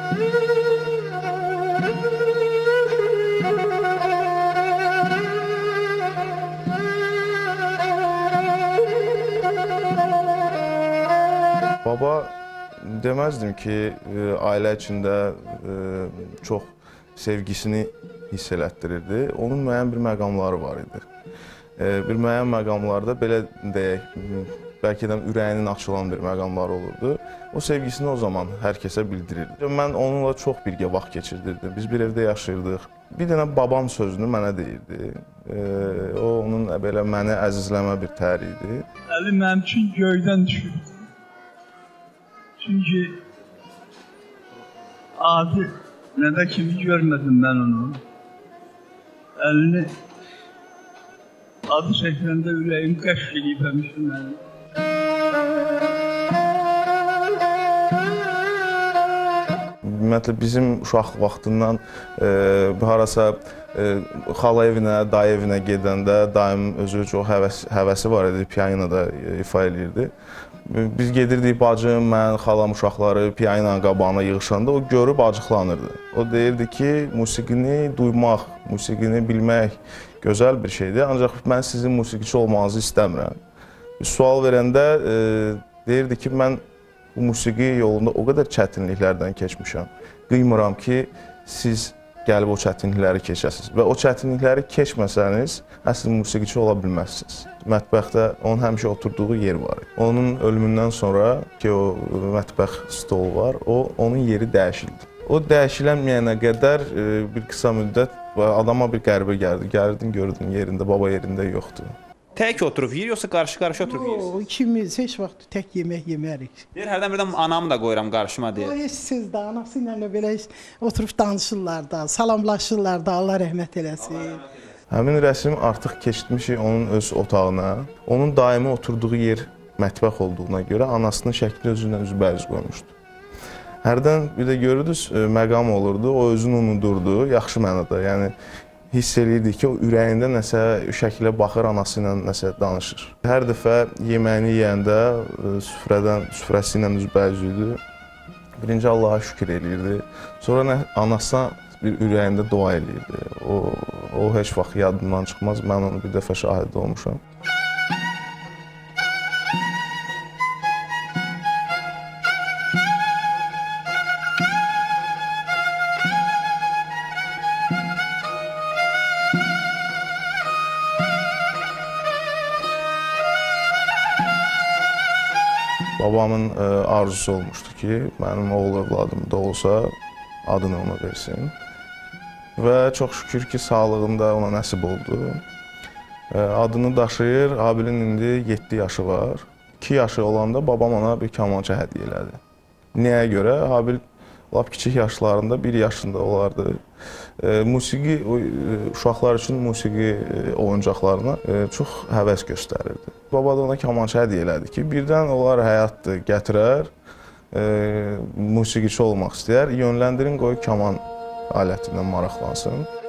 Baba deməzdim ki, ailə içində çox sevgisini hiss elətdirirdi. Onun müəyyən bir məqamları var idi. Bir müəyyən məqamlarda belə deyək, bəlkə də ürəyinin açılan bir məqamlar olurdu. O sevgisini o zaman hər kəsə bildirirdi. Mən onunla çox birgə vaxt keçirdirdim. Biz bir evdə yaşayırdıq. Bir dənə babam sözünü mənə deyirdi. O, onun belə məni əzizləmə bir təri idi. Əli mənim üçün göydən düşürdü. Çünki adi nədə kimi görmədim mən onu. Əlini adı çəkiləndə ürəyim qəşq eləyib həmişə mənim. Ümumiyyətlə, bizim uşaq vaxtından harasa xala evinə, dayı evinə gedəndə daim özü çox həvəsi var idi, pianoda ifa edirdi. Biz gedirdik, bacım, mən, xalam uşaqları piano qabağına yığışanda o görüb acıqlanırdı. O deyirdi ki, musiqini duymaq, musiqini bilmək gözəl bir şeydir, ancaq mən sizin musiqiçi olmağınızı istəmirəm. Sual verəndə deyirdi ki, mən bu musiqi yolunda o qədər çətinliklərdən keçmişəm. Qıymıram ki, siz gəlib o çətinlikləri keçəsiniz və o çətinlikləri keçməsəniz, əsl musiqiçi ola bilməzsiniz. Mətbəxdə onun həmişə oturduğu yer var. Onun ölümündən sonra ki, o mətbəx stolu var, onun yeri dəyişildi. O dəyişilənməyənə qədər bir qısa müddət adama bir qəribə gəldi. Gəldin, gördün yerində, baba yerində yoxdur. Tək oturub yeyir, yoxsa qarşı-qarşı oturub yeyirsiniz? Yox, ikimiz heç vaxt tək yemək yemərik. Deyir, hərdən birdən anamı da qoyuram qarşıma deyir. O heç söz də, anası ilə belə oturub danışırlar da, salamlaşırlar da, Allah rəhmət eləsin. Həmin rəsm artıq keçmişik onun öz otağına. Onun daimi oturduğu yer mətbəx olduğuna görə anasının şəkli özündən üzbəyiz qoymuşdu. Hərdən bir də görürdünüz, məqam olurdu, o özünü unudurdu, yaxşı mənada. Yəni, hiss eləyirdi ki, o ürəyində nəsə şəkilə baxır, anası ilə nəsə danışır. Hər dəfə yeməyini yeyəndə süfrəsi ilə üzbəyiz idi. Birinci Allaha şükür eləyirdi. Sonra anasına bir ürəyində dua eləyirdi. O heç vaxt yadından çıxmaz. Mən onu bir dəfə şahid olmuşam. Babamın arzusu olmuşdu ki, mənim oğul evladım da olsa adını ona versin. Və çox şükür ki, sağlığında ona nəsib oldu. Adını daşıyır, Habilin indi 7 yaşı var. 2 yaşı olanda babam ona bir kamança hədiyyə elədi. Niyə görə? Habil lap kiçik yaşlarında, 1 yaşında olardı. Musiqi, uşaqlar üçün musiqi oyuncaqlarına çox həvəs göstərirdi. Baba da ona kamança hədiyyə elədi ki, birdən onlar həyatdır, gətirər, musiqiçi olmaq istəyər, yönləndirin, qoy kaman alətindən maraqlansın.